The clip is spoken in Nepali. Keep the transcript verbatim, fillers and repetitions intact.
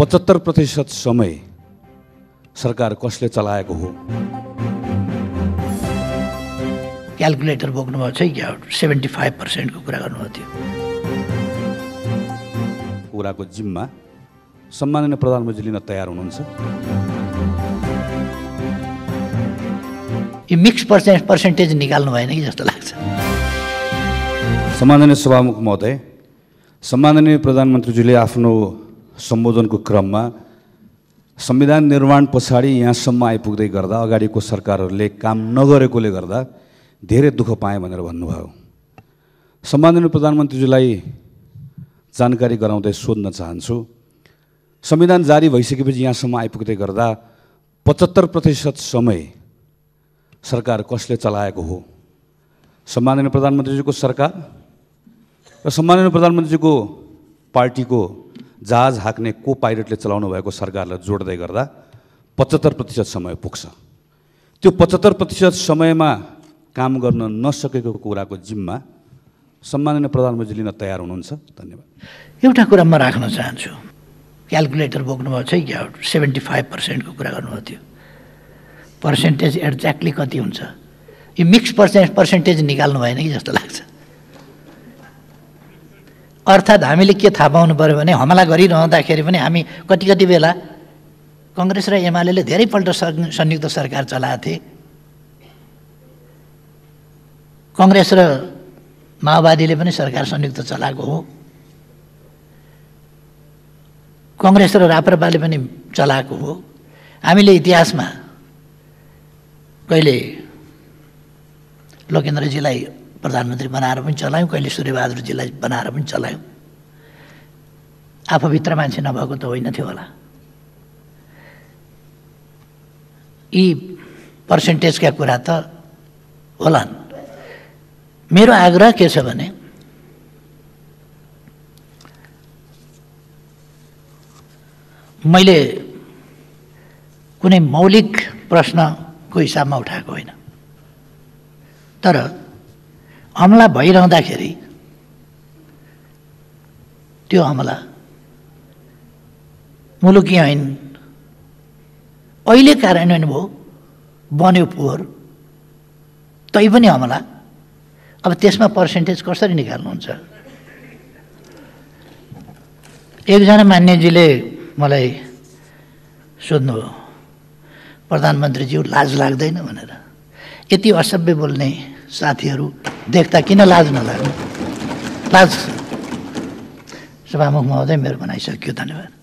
पचहत्तर प्रतिशत समय सरकार कसले चलाएको हो? क्यालकुलेटर बोक्नुभएको छ क्या? सेभेन्टी फाइभ पर्सेन्टको कुरा गर्नुभएको थियो। कुराको जिम्मा सम्माननीय प्रधानमन्त्री लिन तयार हुनुहुन्छ? यो मिक्स पर्सेन्ट पर्सेन्टेज निकाल्नु भएन कि जस्तो लाग्छ। सम्माननीय सभामुख महोदय, सम्माननीय प्रधानमन्त्रीजीले आफ्नो सम्बोधनको क्रममा संविधान निर्माण पछाडि यहाँसम्म आइपुग्दै गर्दा अगाडिको सरकारहरूले काम नगरेकोले गर्दा धेरै दुःख पाएँ भनेर भन्नुभयो। सम्माननीय प्रधानमन्त्रीजीलाई जानकारी गराउँदै सोध्न चाहन्छु, संविधान जारी भइसकेपछि यहाँसम्म आइपुग्दै गर्दा पचहत्तर प्रतिशत समय सरकार कसले चलाएको हो? सम्माननीय प्रधानमन्त्रीजीको सरकार र सम्माननीय प्रधानमन्त्रीजीको पार्टीको जहाज हाँक्ने को पाइलटले चलाउनु भएको सरकारलाई जोड्दै गर्दा पचहत्तर प्रतिशत समय पुग्छ। त्यो पचहत्तर प्रतिशत समयमा काम गर्न नसकेको कुराको जिम्मा सम्माननीय प्रधानमन्त्री लिन तयार हुनुहुन्छ? धन्यवाद। एउटा कुरा म राख्न चाहन्छु, क्यालकुलेटर बोक्नुभएको छ क्या? सेभेन्टी फाइभ पर्सेन्टको कुरा गर्नुभएको थियो। पर्सेन्टेज एक्ज्याक्टली कति हुन्छ? यो मिक्स पर्सेन्ट पर्सेन्टेज निकाल्नु भएन कि जस्तो लाग्छ। अर्थात् हामीले के थाहा पाउनु पऱ्यो भने हमला गरिरहँदाखेरि पनि हामी कति कति बेला कङ्ग्रेस र एमाले धेरैपल्ट संयुक्त सरकार चलाएको थिए। कङ्ग्रेस र माओवादीले पनि सरकार संयुक्त चलाएको हो। कङ्ग्रेस र राप्रपाले पनि चलाएको हो। हामीले इतिहासमा कहिले लोकेन्द्रजीलाई प्रधानमन्त्री बनाएर पनि चलायौँ, कहिले सूर्यबहादुरजीलाई बनाएर पनि चलायौँ। आफूभित्र मान्छे नभएको त होइन थियो होला। यी पर्सेन्टेजका कुरा त होलान्। मेरो आग्रह के छ भने मैले कुनै मौलिक प्रश्नको हिसाबमा उठाएको होइन, तर हमला भइरहँदाखेरि त्यो हमला मुलुकी ऐन अहिले कार्यान्वयन भयो, बन्यो पोहोर, तै पनि हमला। अब त्यसमा पर्सेन्टेज कसरी निकाल्नुहुन्छ? एकजना मान्यजीले मलाई सोध्नुभयो, प्रधानमन्त्रीज्यू लाज लाग्दैन भनेर। यति असभ्य बोल्ने साथीहरू देख्दा किन लाज नलाग्नु? लाज। सभामुख महोदय, मेरो भनाइ सकियो। धन्यवाद।